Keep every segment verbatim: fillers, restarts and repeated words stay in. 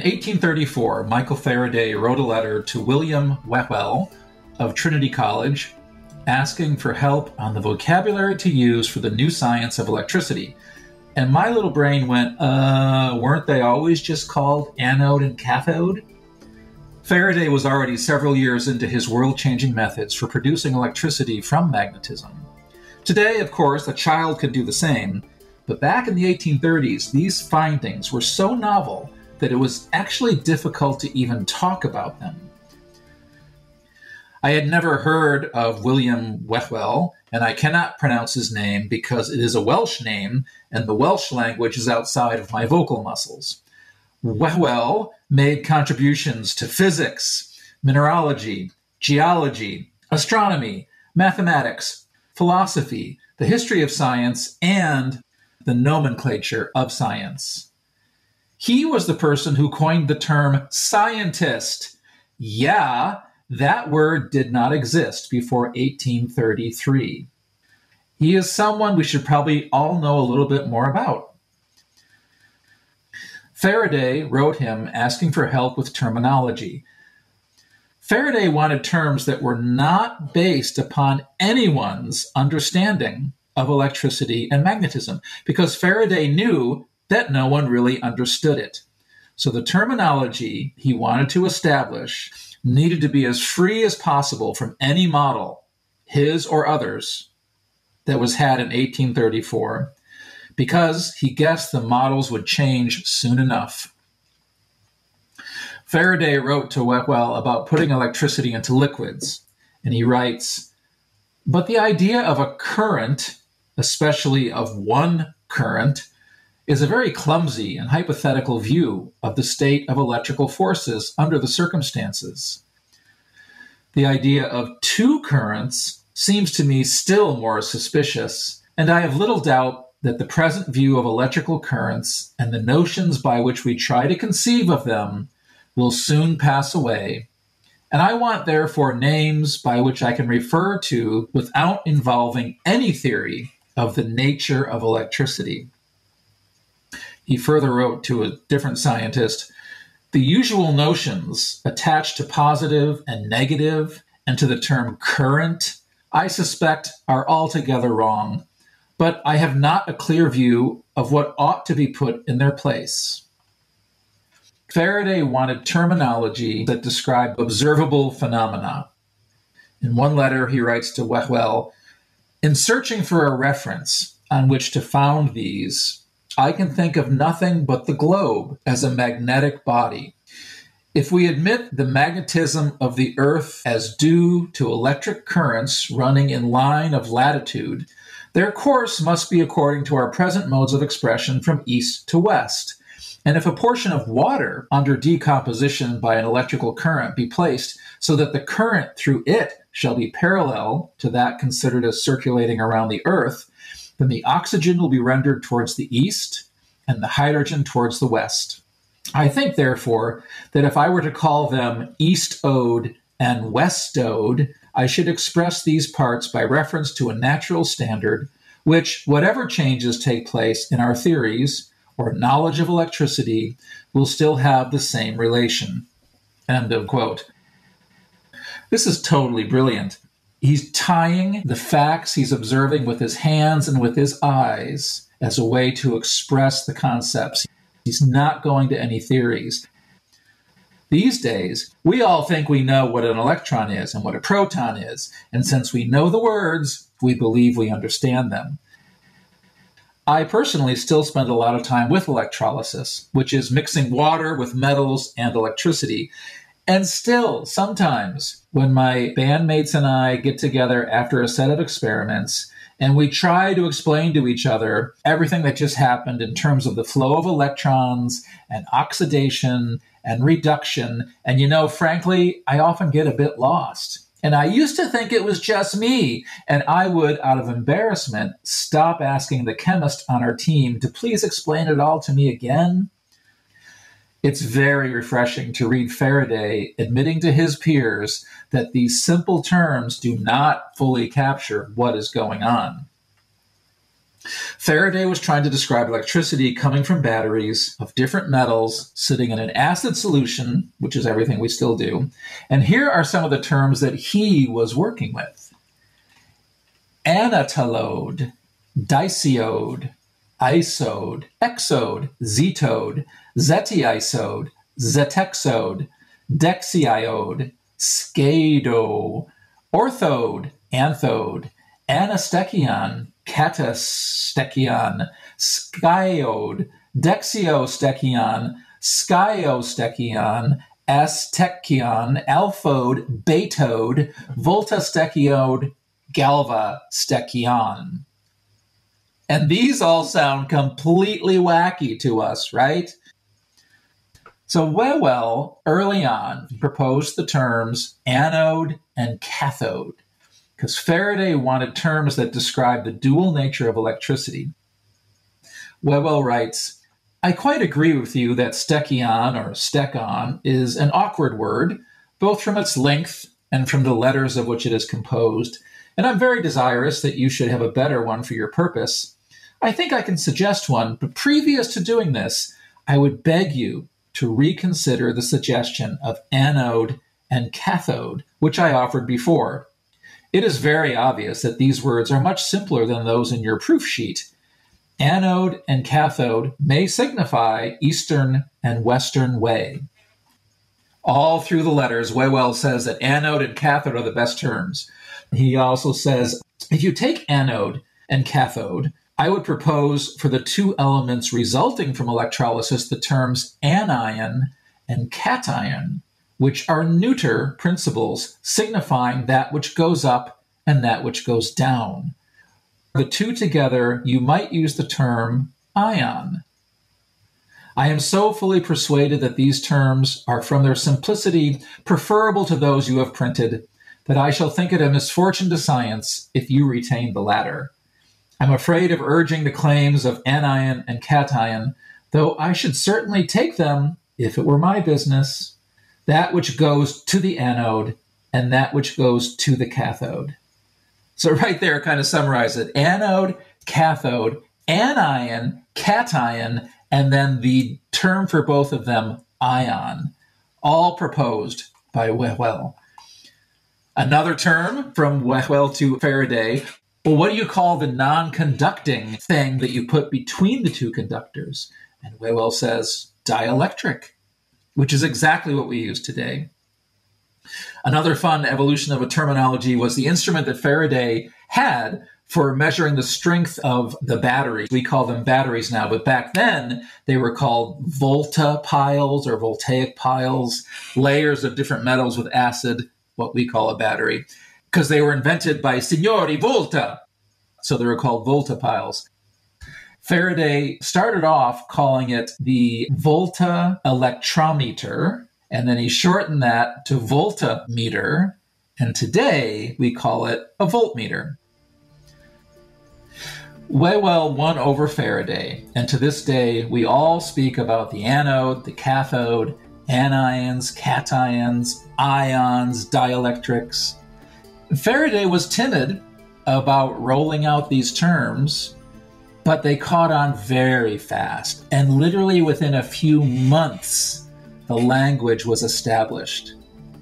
In eighteen thirty-four, Michael Faraday wrote a letter to William Whewell of Trinity College asking for help on the vocabulary to use for the new science of electricity. And my little brain went, uh, weren't they always just called anode and cathode? Faraday was already several years into his world-changing methods for producing electricity from magnetism. Today, of course, a child could do the same, but back in the eighteen thirties, these findings were so novel that it was actually difficult to even talk about them. I had never heard of William Whewell, and I cannot pronounce his name because it is a Welsh name, and the Welsh language is outside of my vocal muscles. Whewell made contributions to physics, mineralogy, geology, astronomy, mathematics, philosophy, the history of science, and the nomenclature of science. He was the person who coined the term scientist. Yeah, that word did not exist before eighteen thirty-three. He is someone we should probably all know a little bit more about. Faraday wrote him asking for help with terminology. Faraday wanted terms that were not based upon anyone's understanding of electricity and magnetism, because Faraday knew that no one really understood it. So the terminology he wanted to establish needed to be as free as possible from any model, his or others, that was had in eighteen thirty-four, because he guessed the models would change soon enough. Faraday wrote to Whewell about putting electricity into liquids, and he writes, "But the idea of a current, especially of one current, is a very clumsy and hypothetical view of the state of electrical forces under the circumstances. The idea of two currents seems to me still more suspicious, and I have little doubt that the present view of electrical currents and the notions by which we try to conceive of them will soon pass away, and I want therefore names by which I can refer to without involving any theory of the nature of electricity." He further wrote to a different scientist, "The usual notions attached to positive and negative and to the term current, I suspect, are altogether wrong, but I have not a clear view of what ought to be put in their place." Faraday wanted terminology that described observable phenomena. In one letter, he writes to Whewell, "In searching for a reference on which to found these, I can think of nothing but the globe as a magnetic body. If we admit the magnetism of the Earth as due to electric currents running in line of latitude, their course must be according to our present modes of expression from east to west. And if a portion of water under decomposition by an electrical current be placed so that the current through it shall be parallel to that considered as circulating around the Earth, then the oxygen will be rendered towards the east and the hydrogen towards the west. I think, therefore, that if I were to call them east-ode and west-ode, I should express these parts by reference to a natural standard, which, whatever changes take place in our theories or knowledge of electricity, will still have the same relation." End of quote. This is totally brilliant. He's tying the facts he's observing with his hands and with his eyes as a way to express the concepts. He's not going to any theories. These days, we all think we know what an electron is and what a proton is, and since we know the words, we believe we understand them. I personally still spend a lot of time with electrolysis, which is mixing water with metals and electricity. And still, sometimes, when my bandmates and I get together after a set of experiments and we try to explain to each other everything that just happened in terms of the flow of electrons and oxidation and reduction, and you know, frankly, I often get a bit lost. And I used to think it was just me, and I would, out of embarrassment, stop asking the chemist on our team to please explain it all to me again. It's very refreshing to read Faraday admitting to his peers that these simple terms do not fully capture what is going on. Faraday was trying to describe electricity coming from batteries of different metals sitting in an acid solution, which is everything we still do. And here are some of the terms that he was working with. Anatolode, diciode, isode, exode, zetode, zetiisode, zetexode, dexiode, scado, orthode, anthode, anastechion, catastechion, skyode, dexio-stechion, skyostechion, astechion, alphode, betode, voltastechiode, galvastechion. And these all sound completely wacky to us, right? So Whewell, early on, proposed the terms anode and cathode, because Faraday wanted terms that describe the dual nature of electricity. Whewell writes, I quite agree with you that stechion or stechon is an awkward word, both from its length and from the letters of which it is composed, and I'm very desirous that you should have a better one for your purpose. I think I can suggest one, but previous to doing this, I would beg you to reconsider the suggestion of anode and cathode, which I offered before. It is very obvious that these words are much simpler than those in your proof sheet. Anode and cathode may signify Eastern and Western way. All through the letters, Whewell says that anode and cathode are the best terms. He also says, if you take anode and cathode, I would propose for the two elements resulting from electrolysis the terms anion and cation, which are neuter principles signifying that which goes up and that which goes down. The two together, you might use the term ion. I am so fully persuaded that these terms are from their simplicity preferable to those you have printed, that I shall think it a misfortune to science if you retain the latter. I'm afraid of urging the claims of anion and cation, though I should certainly take them if it were my business, that which goes to the anode and that which goes to the cathode. So right there, kind of summarize it. Anode, cathode, anion, cation, and then the term for both of them, ion, all proposed by Whewell. Another term from Whewell to Faraday, well, what do you call the non-conducting thing that you put between the two conductors? And Whewell says dielectric, which is exactly what we use today. Another fun evolution of a terminology was the instrument that Faraday had for measuring the strength of the battery. We call them batteries now, but back then they were called volta piles or voltaic piles, layers of different metals with acid, what we call a battery, because they were invented by Signori Volta. So they were called volta piles. Faraday started off calling it the volta electrometer, and then he shortened that to voltameter, and today we call it a voltmeter. Whewell won over Faraday, and to this day we all speak about the anode, the cathode, anions, cations, ions, dielectrics. Faraday was timid about rolling out these terms, but they caught on very fast, and literally within a few months, the language was established.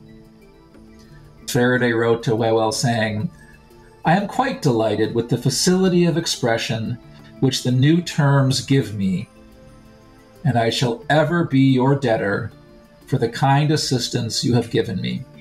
Faraday wrote to Whewell saying, I am quite delighted with the facility of expression which the new terms give me, and I shall ever be your debtor for the kind assistance you have given me.